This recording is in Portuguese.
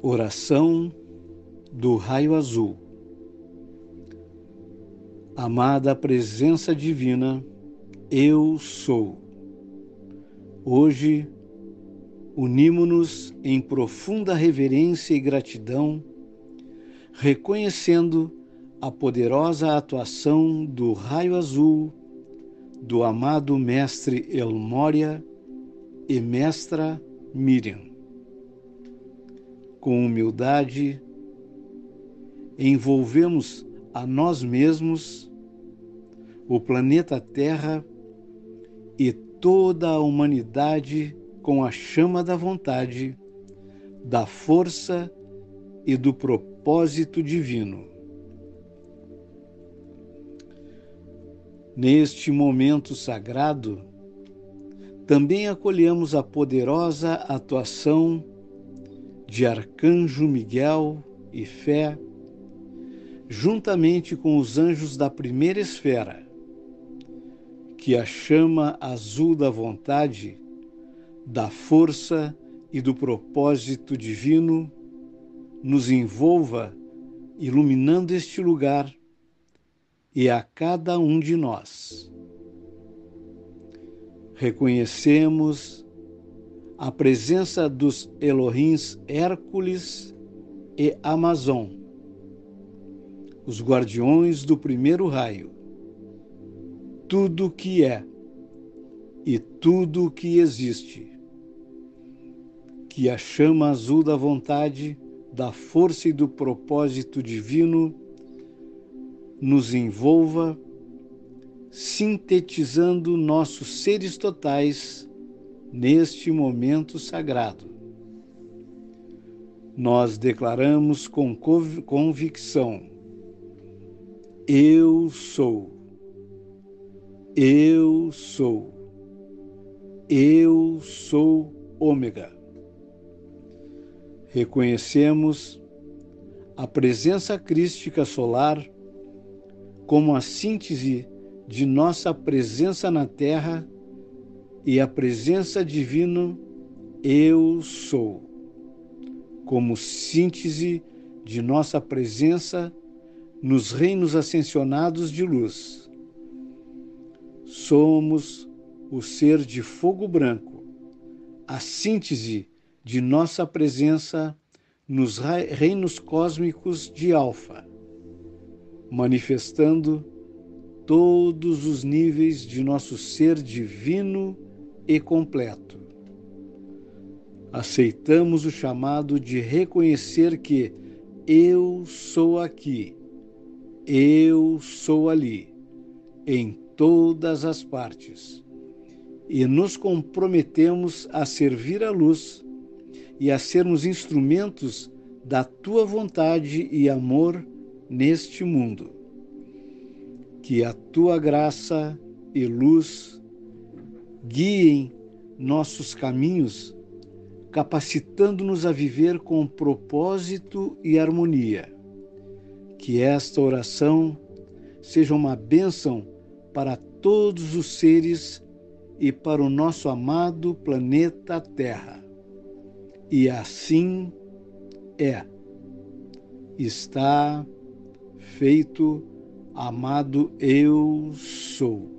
Oração do Raio Azul. Amada presença divina, eu sou. Hoje, unimo-nos em profunda reverência e gratidão, reconhecendo a poderosa atuação do Raio Azul, do amado Mestre El Morya e Mestra Miriam. Com humildade, envolvemos a nós mesmos, o planeta Terra e toda a humanidade com a chama da vontade, da força e do propósito divino. Neste momento sagrado, também acolhemos a poderosa atuação de Arcanjo Miguel e Fé, juntamente com os anjos da primeira esfera, que a chama azul da vontade, da força e do propósito divino nos envolva, iluminando este lugar e a cada um de nós. Reconhecemos a presença dos Elohims Hércules e Amazon, os guardiões do primeiro raio, tudo o que é e tudo o que existe. Que a chama azul da vontade, da força e do propósito divino nos envolva, sintetizando nossos seres totais neste momento sagrado. Nós declaramos com convicção: eu sou, eu sou, eu sou Ômega. Reconhecemos a presença crística solar como a síntese de nossa presença na Terra e a presença divina eu sou, como síntese de nossa presença nos reinos ascensionados de luz. Somos o ser de fogo branco, a síntese de nossa presença nos reinos cósmicos de Alfa, manifestando todos os níveis de nosso ser divino e completo. Aceitamos o chamado de reconhecer que eu sou aqui, eu sou ali, em todas as partes, e nos comprometemos a servir a luz e a sermos instrumentos da tua vontade e amor neste mundo. Que a tua graça e luz guiem nossos caminhos, capacitando-nos a viver com propósito e harmonia. Que esta oração seja uma bênção para todos os seres e para o nosso amado planeta Terra. E assim é. Está feito, amado eu sou.